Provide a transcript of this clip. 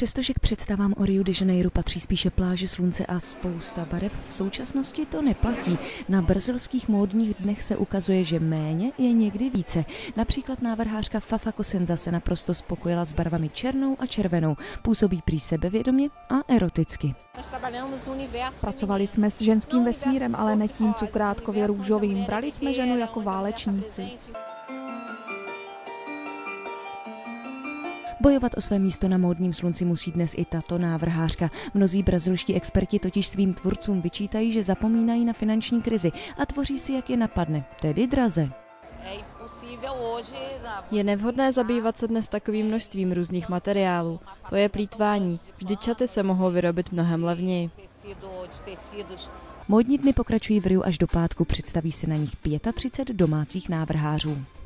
Přestože k představám o Rio de Janeiro patří spíše pláže, slunce a spousta barev, v současnosti to neplatí. Na brazilských módních dnech se ukazuje, že méně je někdy více. Například návrhářka Fafa Kosenza se naprosto spokojila s barvami černou a červenou. Působí prý sebevědomě a eroticky. Pracovali jsme s ženským vesmírem, ale ne tím cukrátkově růžovým. Brali jsme ženu jako válečníci. Bojovat o své místo na módním slunci musí dnes i tato návrhářka. Mnozí brazilští experti totiž svým tvůrcům vyčítají, že zapomínají na finanční krizi a tvoří si, jak je napadne, tedy draze. Je nevhodné zabývat se dnes takovým množstvím různých materiálů. To je plýtvání. Vždyť šaty se mohou vyrobit mnohem levněji. Módní dny pokračují v Riu až do pátku, představí se na nich 35 domácích návrhářů.